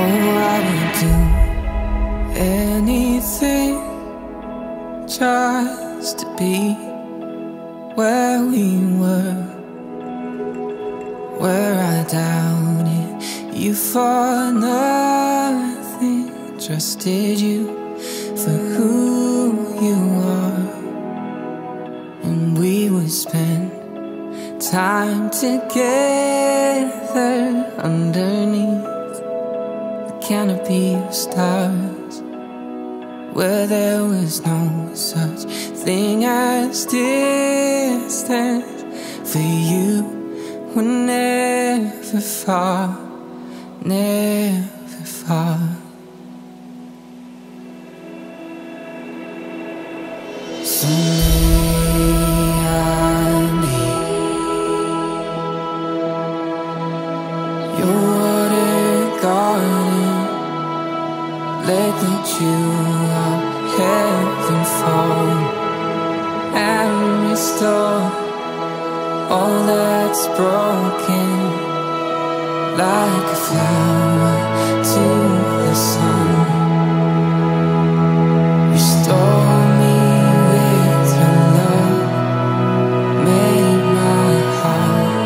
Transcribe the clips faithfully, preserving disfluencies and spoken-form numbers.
I would do anything just to be where we were, where I doubted you for nothing, trusted you for who you are, and we would spend time together underneath the canopy of stars, where there was no such thing as distance. For you were never far, never far. So may I be your water garden, let the dew of heaven fall and restore all that's broken, like a flower to the sun. Restore me with your love, make my heart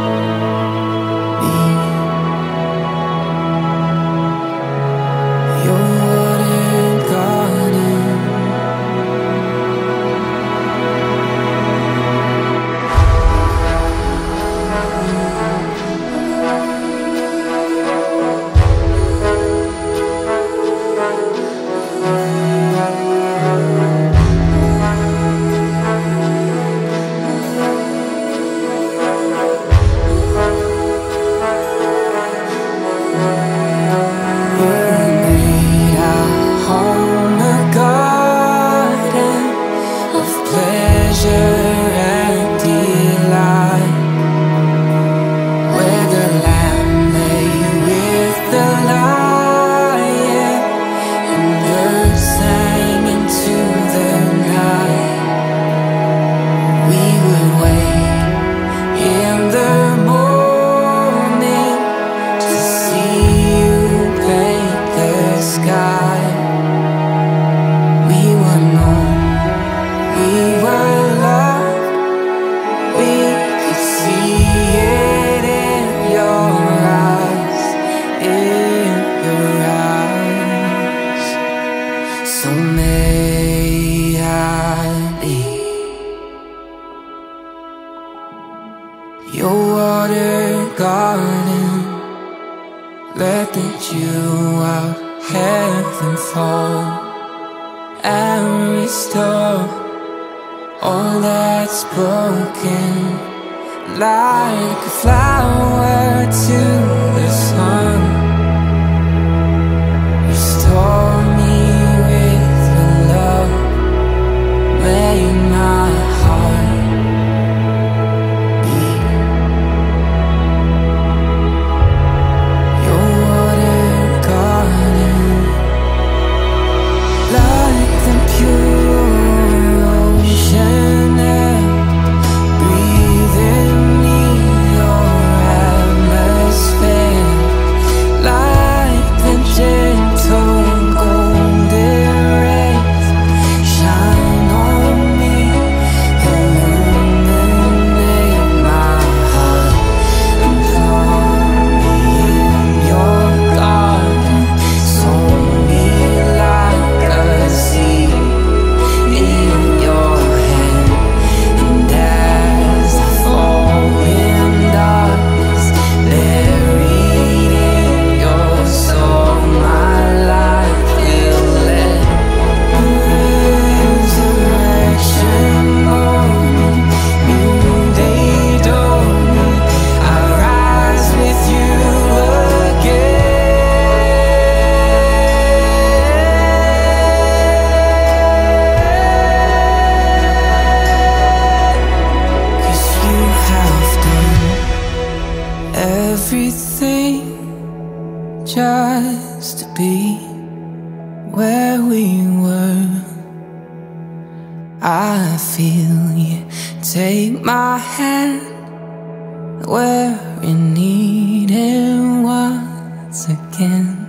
beat. Your water garden, let the dew of heaven fall and restore all that's broken, like a flower to the sun. Restore me with your love, make my heart beat. Your water garden, like the pure ocean air, breathe in me your atmosphere, like the gentle golden rays, shine on me, illuminate my heart, and plant me in your garden, sow me like a seed in your hand, and as I fall in darkness, buried in your soul, my life will let resurrection morning, new day dawning, I rise with you again. 'Cause you have done everything just to be where we were. I feel you take my hand, we're in need once again.